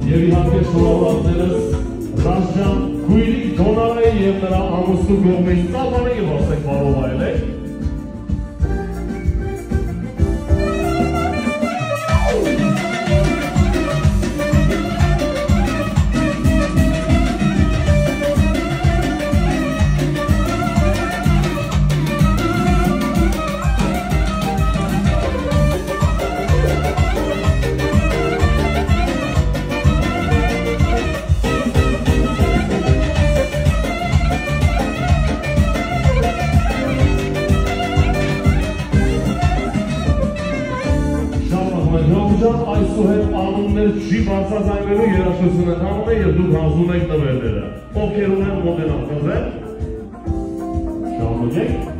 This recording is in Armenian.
Եվ իհարկե շնորհավորներս Ռաշջան Քույրիկ Դոնարայի եւ նրա ամուսնու կողմից ծավալը եւ ասեք բարով այլեք։ Այսուհետ անուններ չի բարձրացնելու երաժշտություն են հանում է և դուք հանձնում եք տվերները։ Ովքեր ունեն մոտ են ակազել, շահմուջեք։